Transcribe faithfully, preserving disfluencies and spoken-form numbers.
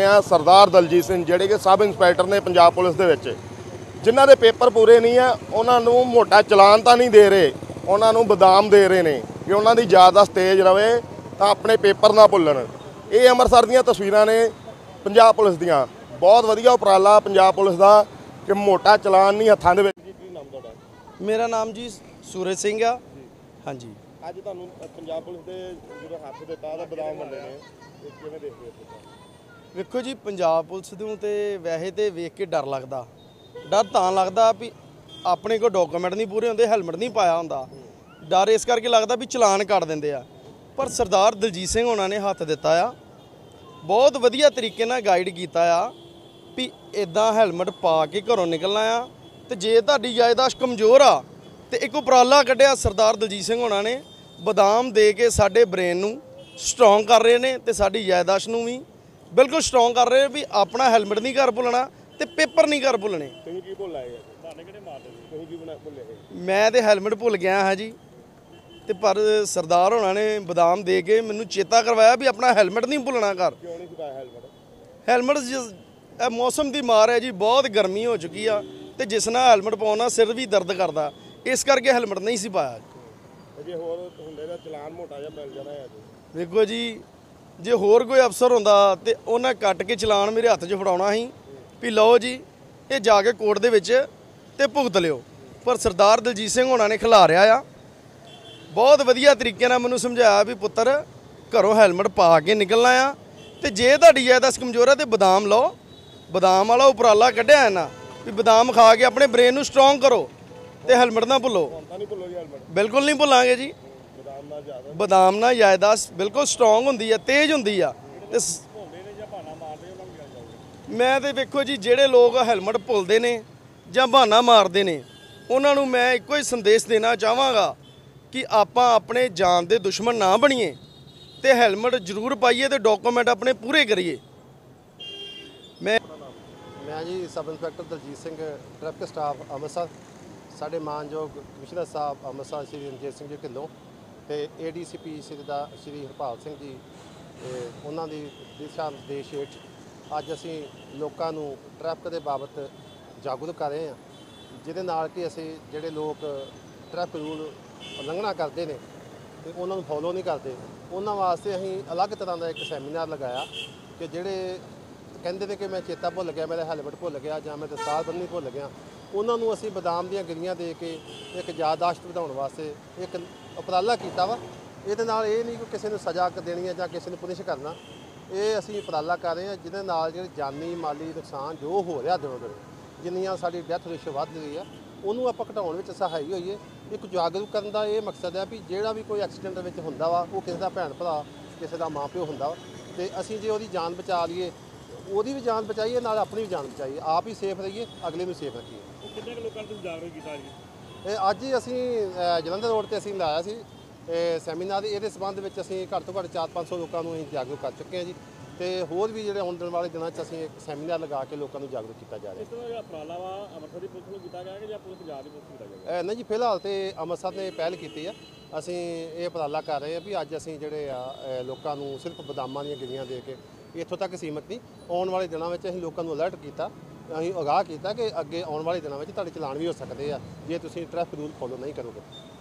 ਆ ਸਰਦਾਰ ਦਲਜੀਤ ਸਿੰਘ ਜਿਹੜੇ ਕਿ ਸਬ ਇੰਸਪੈਕਟਰ ਨੇ ਪੰਜਾਬ ਪੁਲਿਸ ਦੇ ਵਿੱਚ, ਜਿਨ੍ਹਾਂ ਦੇ ਪੇਪਰ ਪੂਰੇ ਨਹੀਂ ਆ ਉਹਨਾਂ ਨੂੰ ਮੋਟਾ ਚਲਾਨ ਤਾਂ ਨਹੀਂ ਦੇ ਰਹੇ, ਉਹਨਾਂ ਨੂੰ ਬਦਾਮ ਦੇ ਰਹੇ ਨੇ ਕਿ ਉਹਨਾਂ ਦੀ ਯਾਦਦਾਸ਼ਤ ਤੇਜ਼ ਰਵੇ ਤਾਂ ਆਪਣੇ ਪੇਪਰ ਨਾ ਭੁੱਲਣ। ਇਹ ਅੰਮ੍ਰਿਤਸਰ ਦੀਆਂ ਤਸਵੀਰਾਂ ਨੇ ਪੰਜਾਬ ਪੁਲਿਸ ਦੀਆਂ। ਬਹੁਤ ਵਧੀਆ ਉਪਰਾਲਾ ਪੰਜਾਬ ਪੁਲਿਸ ਦਾ ਕਿ ਮੋਟਾ ਚਲਾਨ ਨਹੀਂ ਹੱਥਾਂ ਦੇ ਵਿੱਚ। ਕੀ ਨਾਮ ਤੁਹਾਡਾ? ਮੇਰਾ ਨਾਮ ਜੀ ਸੂਰਜ ਸਿੰਘ ਆ। ਹਾਂਜੀ, ਅੱਜ ਤੁਹਾਨੂੰ ਪੰਜਾਬ ਪੁਲਿਸ ਦੇ ਜਦੋਂ ਹੱਥ ਦਿੱਤਾ ਤਾਂ ਬਦਾਮ ਵੰਡੇ ਨੇ, ਕਿਵੇਂ ਦੇਖਦੇ ਹੋ? ਵੇਖੋ ਜੀ, ਪੰਜਾਬ ਪੁਲਿਸ ਨੂੰ ਤੇ ਵੈਸੇ ਤੇ ਵੇਖ ਕੇ ਡਰ ਲੱਗਦਾ। ਡਰ ਤਾਂ ਲੱਗਦਾ ਵੀ ਆਪਣੇ ਕੋਲ ਡਾਕੂਮੈਂਟ ਨਹੀਂ ਪੂਰੇ ਹੁੰਦੇ, ਹੈਲਮਟ ਨਹੀਂ ਪਾਇਆ ਹੁੰਦਾ। ਡਰ ਇਸ ਕਰਕੇ ਲੱਗਦਾ ਵੀ ਚਲਾਨ ਕੱਟ ਦਿੰਦੇ ਆ। ਪਰ ਸਰਦਾਰ ਦਲਜੀਤ ਸਿੰਘ ਉਹਨਾਂ ਨੇ ਹੱਥ ਦਿੱਤਾ ਆ, ਬਹੁਤ ਵਧੀਆ ਤਰੀਕੇ ਨਾਲ ਗਾਈਡ ਕੀਤਾ ਆ ਵੀ ਇਦਾਂ ਹੈਲਮਟ ਪਾ ਕੇ ਘਰੋਂ ਨਿਕਲਣਾ ਆ। ਤੇ ਜੇ ਤੁਹਾਡੀ ਯਾਦਦਾਸ਼ਤ ਕਮਜ਼ੋਰ ਆ ਤੇ ਇੱਕ ਉਪਰਾਲਾ ਕੱਢਿਆ ਸਰਦਾਰ ਦਲਜੀਤ ਸਿੰਘ ਉਹਨਾਂ ਨੇ, ਬਦਾਮ ਦੇ ਕੇ ਸਾਡੇ ਬ੍ਰੇਨ ਨੂੰ ਸਟਰੋਂਗ ਕਰ ਰਹੇ ਨੇ ਤੇ ਸਾਡੀ ਯਾਦਦਾਸ਼ਤ ਨੂੰ ਵੀ ਬਿਲਕੁਲ ਸਟਰੋਂਗ ਕਰ ਰਹੇ ਵੀ ਆਪਣਾ ਹੈਲਮਟ ਨਹੀਂ ਘਰ ਭੁੱਲਣਾ ਤੇ ਪੇਪਰ ਨਹੀਂ ਘਰ ਭੁੱਲਣੇ। ਤੁਸੀਂ ਕੀ ਭੁੱਲ ਆਏ? ਤੁਹਾਡੇ ਕਿਹੜੇ ਮਾਰਦੇ ਤੁਸੀਂ ਕੀ ਬਣਾ ਭੁੱਲੇ? ਮੈਂ ਤੇ ਹੈਲਮਟ ਭੁੱਲ ਗਿਆ ਹਾਂ ਜੀ, ਤੇ ਪਰ ਸਰਦਾਰ ਹੋਣਾ ਨੇ ਬਦਾਮ ਦੇ ਕੇ ਮੈਨੂੰ ਚੇਤਾ ਕਰਵਾਇਆ ਵੀ ਆਪਣਾ ਹੈਲਮਟ ਨਹੀਂ ਭੁੱਲਣਾ ਘਰ। ਕਿਉਂ ਨਹੀਂ ਪਾਇਆ ਹੈਲਮਟ? ਹੈਲਮਟ ਇਹ ਮੌਸਮ ਦੀ ਮਾਰ ਹੈ ਜੀ, ਬਹੁਤ ਗਰਮੀ ਹੋ ਚੁੱਕੀ ਆ ਤੇ ਜਿਸ ਨਾਲ ਹੈਲਮਟ ਪਾਉਣਾ ਸਿਰ ਵੀ ਦਰਦ ਕਰਦਾ, ਇਸ ਕਰਕੇ ਹੈਲਮਟ ਨਹੀਂ ਸੀ ਪਾਇਆ। ਜੇ ਹੋਰ ਹੁੰਦੇ ਤਾਂ ਚਲਾਨ ਮੋਟਾ ਜਿਹਾ ਮਿਲ ਜਾਣਾ ਹੈ। ਵੇਖੋ ਜੀ, ਜੇ ਹੋਰ ਕੋਈ ਅਫਸਰ ਹੁੰਦਾ ਤੇ ਉਹਨਾਂ ਕੱਟ ਕੇ ਚਲਾਨ ਮੇਰੇ ਹੱਥ 'ਚ ਫੜਾਉਣਾ ਸੀ ਵੀ ਲਓ ਜੀ ਇਹ ਜਾ ਕੇ ਕੋਰਟ ਦੇ ਵਿੱਚ ਤੇ ਭੁਗਤ ਲਿਓ। ਪਰ ਸਰਦਾਰ ਦਲਜੀਤ ਸਿੰਘ ਹੋਣਾ ਨੇ ਖਿਲਾਰਿਆ ਆ, ਬਹੁਤ ਵਧੀਆ ਤਰੀਕੇ ਨਾਲ ਮੈਨੂੰ ਸਮਝਾਇਆ ਵੀ ਪੁੱਤਰ ਘਰੋਂ ਹੈਲਮਟ ਪਾ ਕੇ ਨਿਕਲਣਾ ਆ, ਤੇ ਜੇ ਤੁਹਾਡੀ ਯਾਦਦਾਸ਼ਤ ਕਮਜ਼ੋਰ ਆ ਤੇ ਬਦਾਮ ਲਓ। ਬਦਾਮ ਵਾਲਾ ਉਪਰਾਲਾ ਕੱਢਿਆ ਹੈ ਨਾ ਵੀ ਬਦਾਮ ਖਾ ਕੇ ਆਪਣੇ ਬ੍ਰੇਨ ਨੂੰ ਸਟਰੋਂਗ ਕਰੋ ਤੇ ਹੈਲਮਟ ਨਾ ਭੁੱਲੋ। ਬਿਲਕੁਲ ਨਹੀਂ ਭੁੱਲਾਂਗੇ ਜੀ। ਬਦਾਮ ਨਾਲ ਯਾਦਦਾਸ਼ਤ ਬਿਲਕੁਲ ਸਟਰੋਂਗ ਹੁੰਦੀ ਆ, ਤੇਜ਼ ਹੁੰਦੀ ਆ। ਤੇ ਮੈਂ ਤੇ ਵੇਖੋ ਜੀ, ਜਿਹੜੇ ਲੋਕ ਹੈਲਮਟ ਭੁੱਲਦੇ ਨੇ ਜਾਂ ਬਹਾਨਾ ਮਾਰਦੇ ਨੇ ਉਹਨਾਂ ਨੂੰ ਮੈਂ ਇੱਕੋ ਹੀ ਸੰਦੇਸ਼ ਦੇਣਾ ਚਾਹਾਂਗਾ ਕਿ ਆਪਾਂ ਆਪਣੇ ਜਾਨ ਦੇ ਦੁਸ਼ਮਣ ਨਾ ਬਣੀਏ ਤੇ ਹੈਲਮਟ ਜ਼ਰੂਰ ਪਾਈਏ ਤੇ ਡਾਕੂਮੈਂਟ ਆਪਣੇ ਪੂਰੇ ਕਰੀਏ। ਮੈਂ ਮੈਂ ਜੀ sub inspector Daljit Singh, traffic staff Amritsar. ਸਾਡੇ ਮਾਨਯੋਗ ਕਮਿਸ਼ਨਰ ਸਾਹਿਬ ਅੰਮ੍ਰਿਤਸਰ ਸ਼੍ਰੀ ਰਣਜੀਤ ਸਿੰਘ ਜੀ ਢਿੱਲੋਂ ਤੇ A D C P Shri ਦਾ ਸ਼੍ਰੀ ਹਰਪਾਲ ਸਿੰਘ ਜੀ, ਉਹਨਾਂ ਦੀ ਦਿਸ਼ਾ ਨਿਰਦੇਸ਼ ਹੇਠ ਅੱਜ ਅਸੀਂ ਲੋਕਾਂ ਨੂੰ ਟ੍ਰੈਫਿਕ ਦੇ ਬਾਬਤ ਜਾਗਰੂਕ ਕਰ ਰਹੇ ਹਾਂ, ਜਿਹਦੇ ਨਾਲ ਕਿ ਅਸੀਂ ਜਿਹੜੇ ਲੋਕ ਟ੍ਰੈਫਿਕ ਰੂਲ ਉਲੰਘਣਾ ਕਰਦੇ ਨੇ ਤੇ ਉਹਨਾਂ ਨੂੰ ਫੋਲੋ ਨਹੀਂ ਕਰਦੇ, ਉਹਨਾਂ ਵਾਸਤੇ ਅਸੀਂ ਅਲੱਗ ਤਰ੍ਹਾਂ ਦਾ ਇੱਕ ਸੈਮੀਨਾਰ ਲਗਾਇਆ ਕਿ ਜਿਹੜੇ ਕਹਿੰਦੇ ਨੇ ਕਿ ਮੈਂ ਚੇਤਾ ਭੁੱਲ ਗਿਆ, ਮੇਰਾ ਹੈਲਮਟ ਭੁੱਲ ਗਿਆ ਜਾਂ ਮੈਂ ਦਸਤਾਰ ਬੰਨ੍ਹਣੀ ਭੁੱਲ ਗਿਆ, ਉਹਨਾਂ ਨੂੰ ਅਸੀਂ ਬਦਾਮ ਦੀਆਂ ਗਿਰੀਆਂ ਦੇ ਕੇ ਇੱਕ ਯਾਦਦਾਸ਼ਤ ਵਧਾਉਣ ਵਾਸਤੇ ਇੱਕ ਉਪਰਾਲਾ ਕੀਤਾ ਵਾ। ਇਹਦੇ ਨਾਲ ਇਹ ਨਹੀਂ ਕਿ ਕਿਸੇ ਨੂੰ ਸਜ਼ਾ ਦੇਣੀ ਹੈ ਜਾਂ ਕਿਸੇ ਨੂੰ ਪੁਨਿਸ਼ ਕਰਨਾ, ਇਹ ਅਸੀਂ ਉਪਰਾਲਾ ਕਰ ਰਹੇ ਹਾਂ ਜਿਹਦੇ ਨਾਲ ਜਿਹੜੇ ਜਾਨੀ ਮਾਲੀ ਨੁਕਸਾਨ ਜੋ ਹੋ ਰਿਹਾ ਦਿਨੋਂ ਦਿਨ, ਜਿੰਨੀਆਂ ਸਾਡੀ ਡੈਥ ਰੇਸ਼ੋ ਵੱਧ ਰਹੀ ਆ, ਉਹਨੂੰ ਆਪਾਂ ਘਟਾਉਣ ਵਿੱਚ ਸਹਾਈ ਹੋਈਏ। ਇੱਕ ਜਾਗਰੂਕ ਕਰਨ ਦਾ ਇਹ ਮਕਸਦ ਹੈ ਵੀ ਜਿਹੜਾ ਵੀ ਕੋਈ ਐਕਸੀਡੈਂਟ ਵਿੱਚ ਹੁੰਦਾ ਵਾ, ਉਹ ਕਿਸੇ ਦਾ ਭੈਣ ਭਰਾ, ਕਿਸੇ ਦਾ ਮਾਂ ਪਿਓ ਹੁੰਦਾ ਵਾ, ਤੇ ਅਸੀਂ ਜੇ ਉਹਦੀ ਜਾਨ ਬਚਾ ਲਈਏ, ਉਹਦੀ ਵੀ ਜਾਨ ਬਚਾਈਏ, ਨਾਲ ਆਪਣੀ ਵੀ ਜਾਨ ਬਚਾਈਏ, ਆਪ ਹੀ ਸੇਫ ਰਹੀਏ, ਅਗਲੇ ਨੂੰ ਸੇਫ ਰੱਖੀਏ। ਕਿੰਨੇ ਕੁ ਲੋਕਾਂ ਨੂੰ ਜਾਗਰੂਕ ਕੀਤਾ ਜੀ? ਇਹ ਅੱਜ ਹੀ ਅਸੀਂ ਜਲੰਧਰ ਰੋਡ ਤੇ ਅਸੀਂ ਲਾਇਆ ਸੀ ਸੈਮੀਨਾਰ। ਇਹਦੇ ਸੰਬੰਧ ਵਿੱਚ ਅਸੀਂ ਘੱਟ ਤੋਂ ਘੱਟ ਚਾਰ ਪੰਜ ਸੌ ਲੋਕਾਂ ਨੂੰ ਅਸੀਂ ਜਾਗਰੂਕ ਕਰ ਚੁੱਕੇ ਹਾਂ ਜੀ, ਤੇ ਹੋਰ ਵੀ ਜਿਹੜੇ ਆਉਣ ਵਾਲੇ ਦਿਨਾਂ 'ਚ ਅਸੀਂ ਇੱਕ ਸੈਮੀਨਾਰ ਲਗਾ ਕੇ ਲੋਕਾਂ ਨੂੰ ਜਾਗਰੂਕ ਕੀਤਾ ਜਾ ਰਿਹਾ। ਇਸ ਤਰ੍ਹਾਂ ਦਾ ਉਪਰਾਲਾ ਵਾ ਅੰਮ੍ਰਿਤਸਰ ਦੀ ਪੁਲਿਸ ਨੂੰ ਕੀਤਾ ਗਿਆ ਕਿ ਜਾਂ ਪੂਰੇ ਪੰਜਾਬ ਦੀ ਪੁਲਿਸ ਨੂੰ ਕੀਤਾ ਗਿਆ? ਨਹੀਂ ਜੀ, ਫਿਲਹਾਲ ਤੇ ਅੰਮ੍ਰਿਤਸਰ ਨੇ ਪਹਿਲ ਕੀਤੀ ਆ। ਅਸੀਂ ਇਹ ਉਪਰਾਲਾ ਕਰ ਰਹੇ ਹਾਂ ਵੀ ਅੱਜ ਅਸੀਂ ਜਿਹੜੇ ਆ ਲੋਕਾਂ ਨੂੰ ਸਿਰਫ ਬਦਾਮਾਂ ਦੀਆਂ ਗਿਰੀਆਂ ਦੇ ਕੇ ਇੱਥੋਂ ਤੱਕ ਸੀਮਤ ਨਹੀਂ, ਆਉਣ ਵਾਲੇ ਦਿਨਾਂ ਵਿੱਚ ਅਸੀਂ ਲੋਕਾਂ ਨੂੰ ਅਲਰਟ ਕੀਤਾ, ਅਸੀਂ ਅਗਾਹ ਕੀਤਾ ਕਿ ਅੱਗੇ ਆਉਣ ਵਾਲੇ ਦਿਨਾਂ ਵਿੱਚ ਤੁਹਾਡੇ ਚਲਾਨ ਵੀ ਹੋ ਸਕਦੇ ਆ ਜੇ ਤੁਸੀਂ ਟ੍ਰੈਫਿਕ ਰੂਲ ਫੋਲੋ ਨਹੀਂ ਕਰੋਗੇ।